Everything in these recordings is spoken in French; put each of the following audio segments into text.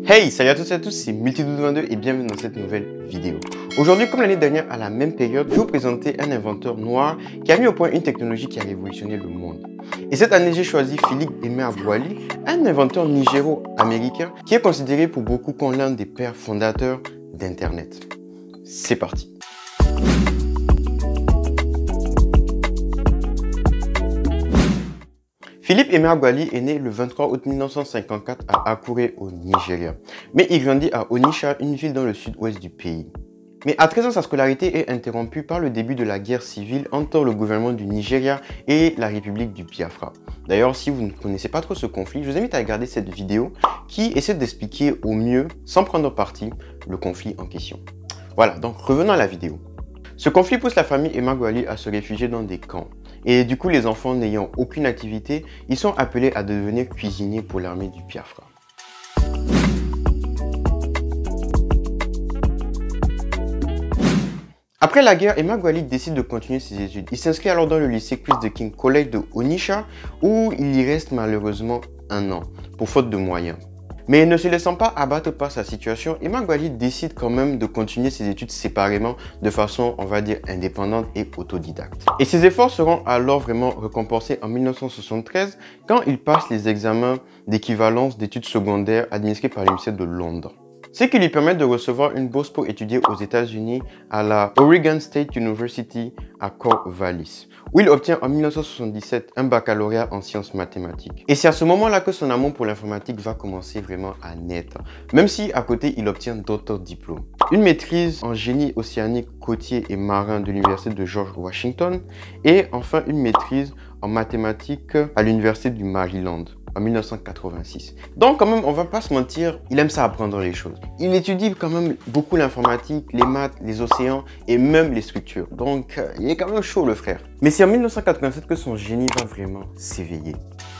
Hey, salut à toutes et à tous, c'est Multi1222 et bienvenue dans cette nouvelle vidéo. Aujourd'hui, comme l'année dernière à la même période, je vais vous présenter un inventeur noir qui a mis au point une technologie qui a révolutionné le monde. Et cette année, j'ai choisi Philippe Emeagwali, un inventeur nigéro-américain qui est considéré pour beaucoup comme l'un des pères fondateurs d'Internet. C'est parti. Philippe Emeagwali est né le 23 août 1954 à Akure au Nigeria. Mais il grandit à Onitsha, une ville dans le sud-ouest du pays. Mais à 13 ans, sa scolarité est interrompue par le début de la guerre civile entre le gouvernement du Nigeria et la République du Biafra. D'ailleurs, si vous ne connaissez pas trop ce conflit, je vous invite à regarder cette vidéo qui essaie d'expliquer au mieux, sans prendre parti, le conflit en question. Voilà, donc revenons à la vidéo. Ce conflit pousse la famille Emeagwali à se réfugier dans des camps. Et du coup, les enfants n'ayant aucune activité, ils sont appelés à devenir cuisiniers pour l'armée du Biafra. Après la guerre, Emeagwali décide de continuer ses études. Il s'inscrit alors dans le lycée Christ the King College de Onitsha, où il y reste malheureusement un an, pour faute de moyens. Mais ne se laissant pas abattre par sa situation, Emeagwali décide quand même de continuer ses études séparément de façon, on va dire, indépendante et autodidacte. Et ses efforts seront alors vraiment récompensés en 1973 quand il passe les examens d'équivalence d'études secondaires administrés par l'Université de Londres. Ce qui lui permet de recevoir une bourse pour étudier aux États-Unis à la Oregon State University à Corvallis, où il obtient en 1977 un baccalauréat en sciences mathématiques. Et c'est à ce moment-là que son amour pour l'informatique va commencer vraiment à naître, même si à côté il obtient d'autres diplômes. Une maîtrise en génie océanique, côtier et marin de l'Université de George Washington et enfin une maîtrise en mathématiques à l'Université du Maryland en 1986. Donc quand même, on va pas se mentir, il aime ça apprendre les choses. Il étudie quand même beaucoup l'informatique, les maths, les océans et même les structures. Donc il est quand même chaud le frère. Mais c'est en 1987 que son génie va vraiment s'éveiller.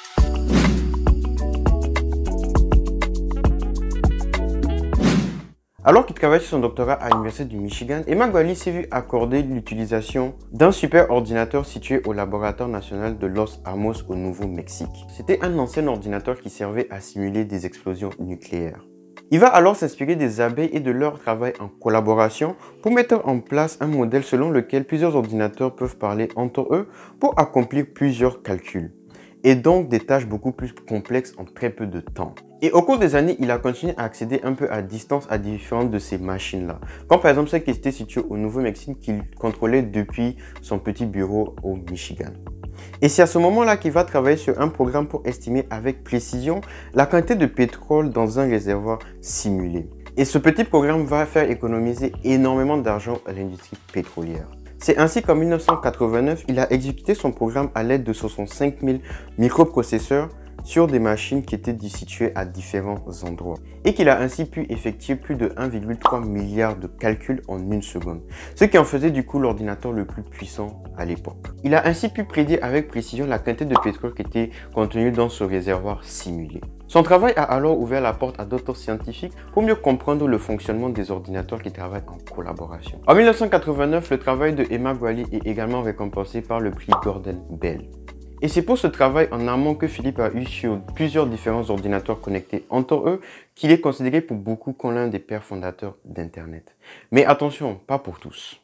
Alors qu'il travaille sur son doctorat à l'Université du Michigan, Emeagwali s'est vu accorder l'utilisation d'un super ordinateur situé au laboratoire national de Los Alamos au Nouveau-Mexique. C'était un ancien ordinateur qui servait à simuler des explosions nucléaires. Il va alors s'inspirer des abeilles et de leur travail en collaboration pour mettre en place un modèle selon lequel plusieurs ordinateurs peuvent parler entre eux pour accomplir plusieurs calculs. Et donc des tâches beaucoup plus complexes en très peu de temps. Et au cours des années, il a continué à accéder un peu à distance à différentes de ces machines-là. Comme par exemple celle qui était située au Nouveau-Mexique qu'il contrôlait depuis son petit bureau au Michigan. Et c'est à ce moment-là qu'il va travailler sur un programme pour estimer avec précision la quantité de pétrole dans un réservoir simulé. Et ce petit programme va faire économiser énormément d'argent à l'industrie pétrolière. C'est ainsi qu'en 1989, il a exécuté son programme à l'aide de 65 000 microprocesseurs sur des machines qui étaient situées à différents endroits et qu'il a ainsi pu effectuer plus de 1,3 milliard de calculs en une seconde, ce qui en faisait du coup l'ordinateur le plus puissant à l'époque. Il a ainsi pu prédire avec précision la quantité de pétrole qui était contenue dans ce réservoir simulé. Son travail a alors ouvert la porte à d'autres scientifiques pour mieux comprendre le fonctionnement des ordinateurs qui travaillent en collaboration. En 1989, le travail de Emeagwali est également récompensé par le prix Gordon Bell. Et c'est pour ce travail en amont que Philippe a eu sur plusieurs différents ordinateurs connectés entre eux qu'il est considéré pour beaucoup comme l'un des pères fondateurs d'Internet. Mais attention, pas pour tous.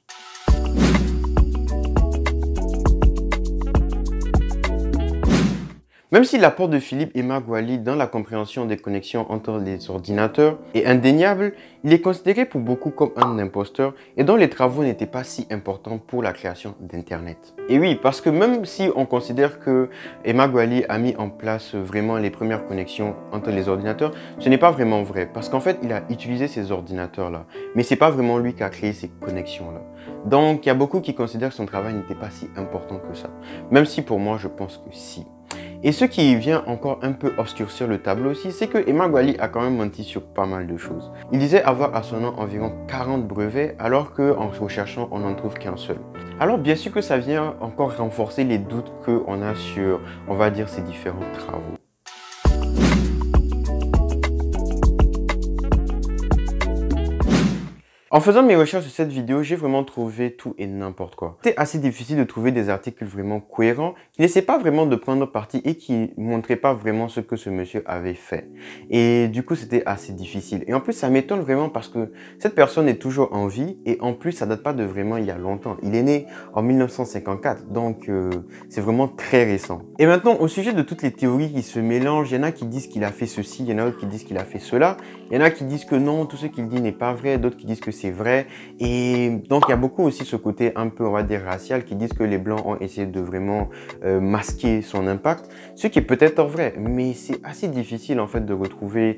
Même si l'apport de Philippe Emeagwali dans la compréhension des connexions entre les ordinateurs est indéniable, il est considéré pour beaucoup comme un imposteur et dont les travaux n'étaient pas si importants pour la création d'Internet. Et oui, parce que même si on considère que Emeagwali a mis en place vraiment les premières connexions entre les ordinateurs, ce n'est pas vraiment vrai parce qu'en fait, il a utilisé ces ordinateurs-là, mais c'est pas vraiment lui qui a créé ces connexions-là. Donc, il y a beaucoup qui considèrent que son travail n'était pas si important que ça, même si pour moi, je pense que si. Et ce qui vient encore un peu obscurcir le tableau aussi, c'est que Emeagwali a quand même menti sur pas mal de choses. Il disait avoir à son nom environ 40 brevets, alors qu'en recherchant, on n'en trouve qu'un seul. Alors bien sûr que ça vient encore renforcer les doutes qu'on a sur, on va dire, ces différents travaux. En faisant mes recherches de cette vidéo, j'ai vraiment trouvé tout et n'importe quoi. C'était assez difficile de trouver des articles vraiment cohérents, qui n'essaient pas vraiment de prendre parti et qui montraient pas vraiment ce que ce monsieur avait fait. Et du coup, c'était assez difficile. Et en plus, ça m'étonne vraiment parce que cette personne est toujours en vie et en plus, ça date pas de vraiment il y a longtemps. Il est né en 1954, donc c'est vraiment très récent. Et maintenant, au sujet de toutes les théories qui se mélangent, il y en a qui disent qu'il a fait ceci, il y en a d'autres qui disent qu'il a fait cela, il y en a qui disent que non, tout ce qu'il dit n'est pas vrai, d'autres qui disent que c'est vrai. Et donc, il y a beaucoup aussi ce côté un peu, on va dire, racial, qui disent que les Blancs ont essayé de vraiment masquer son impact, ce qui est peut-être vrai, mais c'est assez difficile en fait de retrouver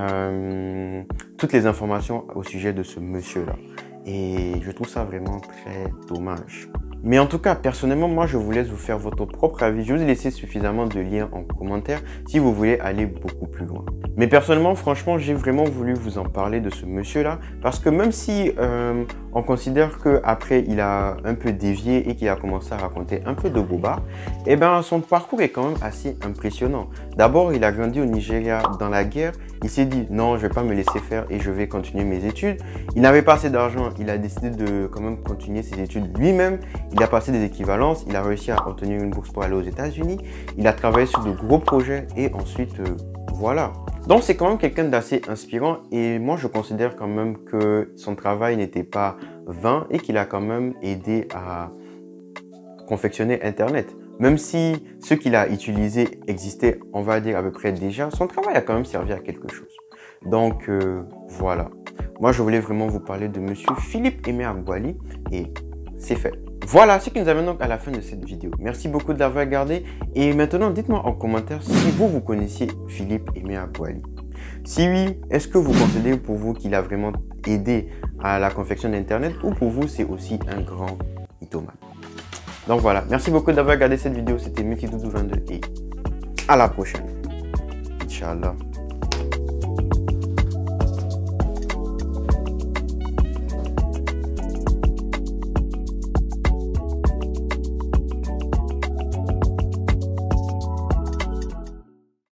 toutes les informations au sujet de ce monsieur-là. Et je trouve ça vraiment très dommage. Mais en tout cas, personnellement, moi, je vous laisse vous faire votre propre avis. Je vous ai laissé suffisamment de liens en commentaire si vous voulez aller beaucoup plus loin. Mais personnellement, franchement, j'ai vraiment voulu vous en parler de ce monsieur-là parce que même si on considère qu'après, il a un peu dévié et qu'il a commencé à raconter un peu de boba, eh ben, son parcours est quand même assez impressionnant. D'abord, il a grandi au Nigeria dans la guerre. Il s'est dit, non, je vais pas me laisser faire et je vais continuer mes études. Il n'avait pas assez d'argent. Il a décidé de quand même continuer ses études lui-même. Il a passé des équivalences. Il a réussi à obtenir une bourse pour aller aux États-Unis. Il a travaillé sur de gros projets et ensuite, voilà. Donc, c'est quand même quelqu'un d'assez inspirant et moi, je considère quand même que son travail n'était pas vain et qu'il a quand même aidé à confectionner Internet. Même si ce qu'il a utilisé existait, on va dire à peu près déjà, son travail a quand même servi à quelque chose. Donc, voilà. Moi, je voulais vraiment vous parler de monsieur Philippe Aimé Agouali et c'est fait. Voilà ce qui nous amène donc à la fin de cette vidéo. Merci beaucoup de l'avoir regardé. Et maintenant, dites-moi en commentaire si vous connaissiez Philippe Aimé Agouali. Si oui, est-ce que vous considérez pour vous qu'il a vraiment aidé à la confection d'Internet ou pour vous, c'est aussi un grand mythomane? Donc voilà, merci beaucoup d'avoir regardé cette vidéo. C'était Multidoudou22 et à la prochaine. Inch'Allah.